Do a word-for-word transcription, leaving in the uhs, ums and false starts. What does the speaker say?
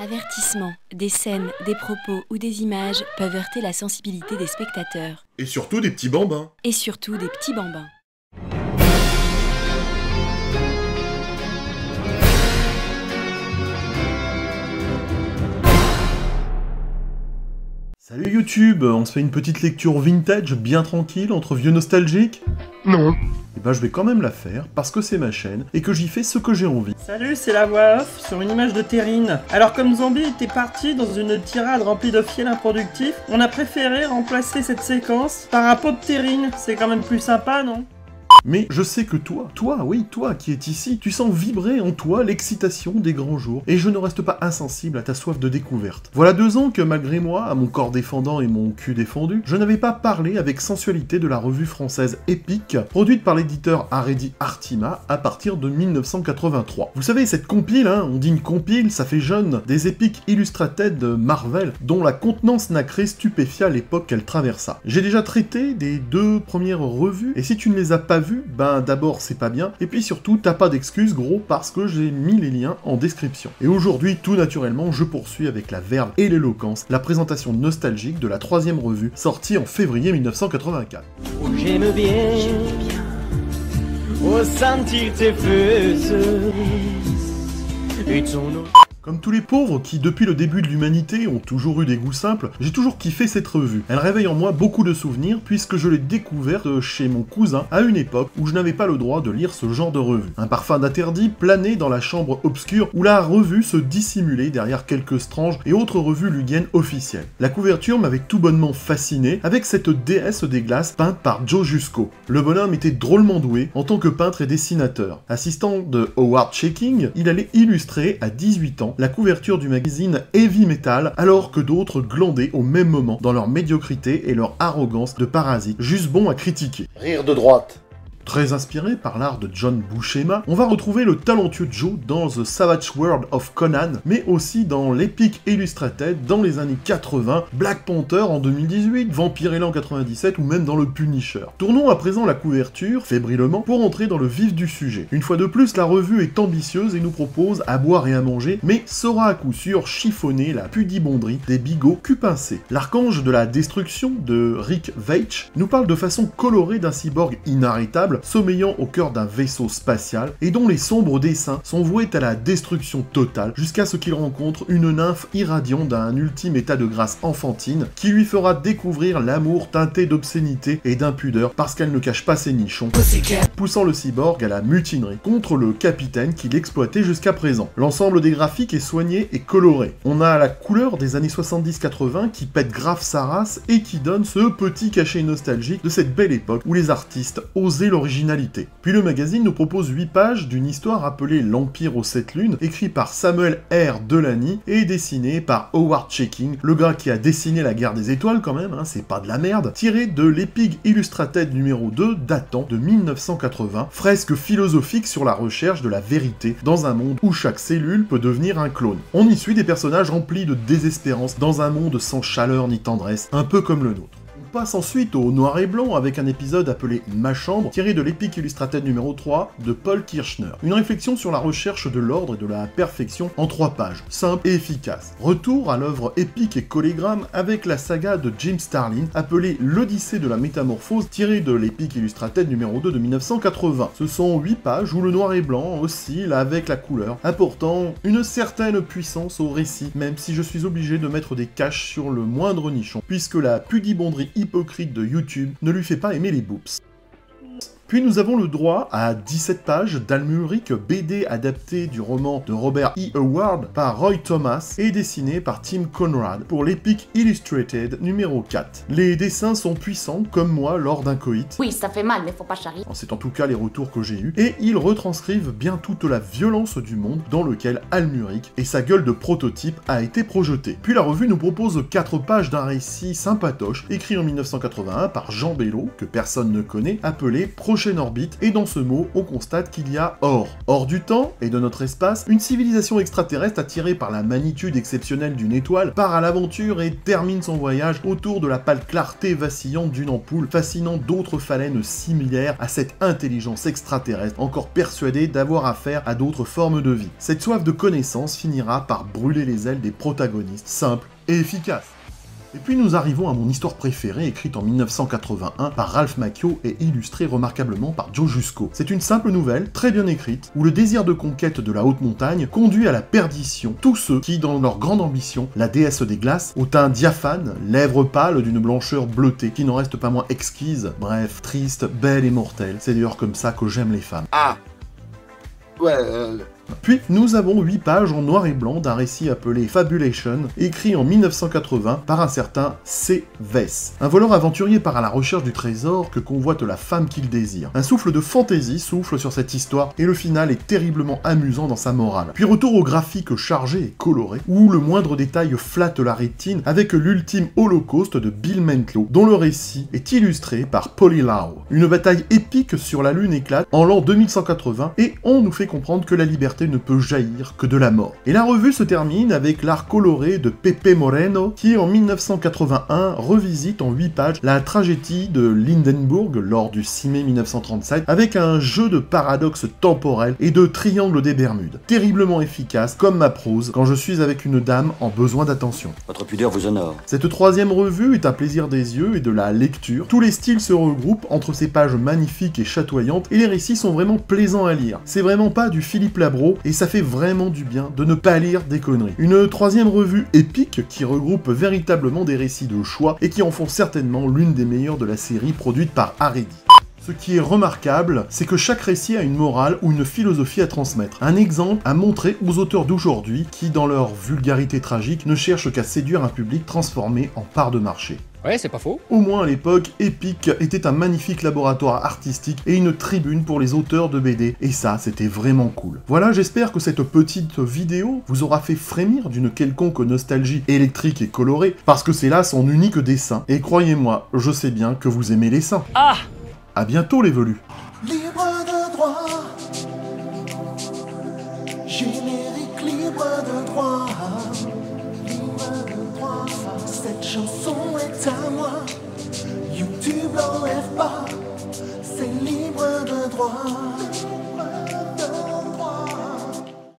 Avertissement. Des scènes, des propos ou des images peuvent heurter la sensibilité des spectateurs. Et surtout des petits bambins. Et surtout des petits bambins. Salut YouTube, on se fait une petite lecture vintage bien tranquille entre vieux nostalgiques? Non. Et ben je vais quand même la faire parce que c'est ma chaîne et que j'y fais ce que j'ai envie. Salut, c'est la voix off sur une image de Terrine. Alors comme Zombie était parti dans une tirade remplie de fiel improductif, on a préféré remplacer cette séquence par un pot de Terrine. C'est quand même plus sympa, non ? Mais je sais que toi, toi, oui, toi qui es ici, tu sens vibrer en toi l'excitation des grands jours, et je ne reste pas insensible à ta soif de découverte. Voilà deux ans que malgré moi, à mon corps défendant et mon cul défendu, je n'avais pas parlé avec sensualité de la revue française Epic, produite par l'éditeur Haredi Artima à partir de mille neuf cent quatre-vingt-trois. Vous savez, cette compile, hein, on dit une compile, ça fait jeune, des Epic Illustrated de Marvel, dont la contenance nacrée stupéfia l'époque qu'elle traversa. J'ai déjà traité des deux premières revues, et si tu ne les as pas vues, ben d'abord c'est pas bien, et puis surtout t'as pas d'excuses gros parce que j'ai mis les liens en description. Et aujourd'hui, tout naturellement, je poursuis avec la verve et l'éloquence, la présentation nostalgique de la troisième revue, sortie en février mille neuf cent quatre-vingt-quatre. Oh, j'aime bien, oh, sentir tes feux et ton eau. Comme tous les pauvres qui, depuis le début de l'humanité, ont toujours eu des goûts simples, j'ai toujours kiffé cette revue. Elle réveille en moi beaucoup de souvenirs puisque je l'ai découverte chez mon cousin à une époque où je n'avais pas le droit de lire ce genre de revue. Un parfum d'interdit planait dans la chambre obscure où la revue se dissimulait derrière quelques Strange et autres revues lugiennes officielles. La couverture m'avait tout bonnement fasciné avec cette déesse des glaces peinte par Joe Jusco. Le bonhomme était drôlement doué en tant que peintre et dessinateur. Assistant de Howard Checking, il allait illustrer à dix-huit ans la couverture du magazine Heavy Metal, alors que d'autres glandaient au même moment dans leur médiocrité et leur arrogance de parasites, juste bons à critiquer. Rire de droite. Très inspiré par l'art de John Buscema, on va retrouver le talentueux Joe dans The Savage World of Conan, mais aussi dans l'Epic Illustrated dans les années quatre-vingts, Black Panther en deux mille dix-huit, Vampirella en quatre-vingt-dix-sept ou même dans le Punisher. Tournons à présent la couverture, fébrilement, pour entrer dans le vif du sujet. Une fois de plus, la revue est ambitieuse et nous propose à boire et à manger, mais saura à coup sûr chiffonner la pudibonderie des bigots cul-pincés. L'archange de la destruction de Rick Veitch nous parle de façon colorée d'un cyborg inarrêtable sommeillant au cœur d'un vaisseau spatial et dont les sombres dessins sont voués à la destruction totale jusqu'à ce qu'il rencontre une nymphe irradiant d'un ultime état de grâce enfantine qui lui fera découvrir l'amour teinté d'obscénité et d'impudeur parce qu'elle ne cache pas ses nichons, poussant le cyborg à la mutinerie contre le capitaine qui l'exploitait jusqu'à présent. L'ensemble des graphiques est soigné et coloré. On a la couleur des années soixante-dix quatre-vingts qui pète grave sa race et qui donne ce petit cachet nostalgique de cette belle époque où les artistes osaient leur originalité. Puis le magazine nous propose huit pages d'une histoire appelée L'Empire aux sept lunes, écrit par Samuel R. Delany et dessiné par Howard Checking, le gars qui a dessiné la guerre des étoiles quand même, hein, c'est pas de la merde, tiré de l'Epic Illustrated numéro deux datant de mille neuf cent quatre-vingts, fresque philosophique sur la recherche de la vérité dans un monde où chaque cellule peut devenir un clone. On y suit des personnages remplis de désespérance dans un monde sans chaleur ni tendresse, un peu comme le nôtre. On passe ensuite au noir et blanc avec un épisode appelé Ma chambre, tiré de l'Epic Illustrated numéro trois de Paul Kirchner. Une réflexion sur la recherche de l'ordre et de la perfection en trois pages, simple et efficace. Retour à l'œuvre épique et collégramme avec la saga de Jim Starlin appelée L'Odyssée de la Métamorphose, tirée de l'Epic Illustrated numéro deux de mille neuf cent quatre-vingts. Ce sont huit pages où le noir et blanc oscille avec la couleur, apportant une certaine puissance au récit, même si je suis obligé de mettre des caches sur le moindre nichon, puisque la pudibonderie hypocrite de YouTube ne lui fait pas aimer les boobs. Puis nous avons le droit à dix-sept pages d'Almuric, B D adapté du roman de Robert E. Howard par Roy Thomas et dessiné par Tim Conrad pour l'Epic Illustrated numéro quatre. Les dessins sont puissants comme moi lors d'un coït. Oui, ça fait mal, mais faut pas charrier. C'est en tout cas les retours que j'ai eus, et ils retranscrivent bien toute la violence du monde dans lequel Almuric et sa gueule de prototype a été projetée. Puis la revue nous propose quatre pages d'un récit sympatoche, écrit en mille neuf cent quatre-vingt-un par Jean Bello, que personne ne connaît, appelé Projet prochaine orbite, et dans ce mot, on constate qu'il y a hors. Hors du temps et de notre espace, une civilisation extraterrestre attirée par la magnitude exceptionnelle d'une étoile part à l'aventure et termine son voyage autour de la pâle clarté vacillante d'une ampoule, fascinant d'autres phalènes similaires à cette intelligence extraterrestre, encore persuadée d'avoir affaire à d'autres formes de vie. Cette soif de connaissance finira par brûler les ailes des protagonistes, simples et efficaces. Et puis nous arrivons à mon histoire préférée, écrite en mille neuf cent quatre-vingt-un par Ralph Macchio et illustrée remarquablement par Joe Jusko. C'est une simple nouvelle, très bien écrite, où le désir de conquête de la haute montagne conduit à la perdition tous ceux qui, dans leur grande ambition, la déesse des glaces, au teint diaphane, lèvres pâles d'une blancheur bleutée, qui n'en reste pas moins exquise, bref, triste, belle et mortelle. C'est d'ailleurs comme ça que j'aime les femmes. Ah Ouais, euh... Puis, nous avons huit pages en noir et blanc d'un récit appelé Fabulation, écrit en mille neuf cent quatre-vingts par un certain C. Vess. Un voleur aventurier part à la recherche du trésor que convoite la femme qu'il désire. Un souffle de fantaisie souffle sur cette histoire, et le final est terriblement amusant dans sa morale. Puis retour au graphique chargé et coloré, où le moindre détail flatte la rétine avec l'ultime holocauste de Bill Mantlo, dont le récit est illustré par Polly Lau. Une bataille épique sur la Lune éclate en l'an deux mille cent quatre-vingts, et on nous fait comprendre que la liberté ne peut jaillir que de la mort. Et la revue se termine avec l'art coloré de Pepe Moreno, qui en mille neuf cent quatre-vingt-un revisite en huit pages la tragédie de Lindenburg lors du six mai mille neuf cent trente-sept, avec un jeu de paradoxes temporels et de triangles des Bermudes. Terriblement efficace, comme ma prose, quand je suis avec une dame en besoin d'attention. Votre pudeur vous honore. Cette troisième revue est un plaisir des yeux et de la lecture. Tous les styles se regroupent entre ces pages magnifiques et chatoyantes, et les récits sont vraiment plaisants à lire. C'est vraiment pas du Philippe Labro, et ça fait vraiment du bien de ne pas lire des conneries. Une troisième revue épique qui regroupe véritablement des récits de choix et qui en font certainement l'une des meilleures de la série produite par Haredi. Ce qui est remarquable, c'est que chaque récit a une morale ou une philosophie à transmettre. Un exemple à montrer aux auteurs d'aujourd'hui qui, dans leur vulgarité tragique, ne cherchent qu'à séduire un public transformé en part de marché. Ouais, c'est pas faux. Au moins à l'époque, Epic était un magnifique laboratoire artistique et une tribune pour les auteurs de B D, et ça, c'était vraiment cool. Voilà, j'espère que cette petite vidéo vous aura fait frémir d'une quelconque nostalgie électrique et colorée, parce que c'est là son unique dessin, et croyez-moi, je sais bien que vous aimez les seins. Ah! À bientôt les velus. Libre de droit, générique libre de droit, libre de droit, cette chanson est à moi, YouTube l'enlève pas, c'est libre de droit.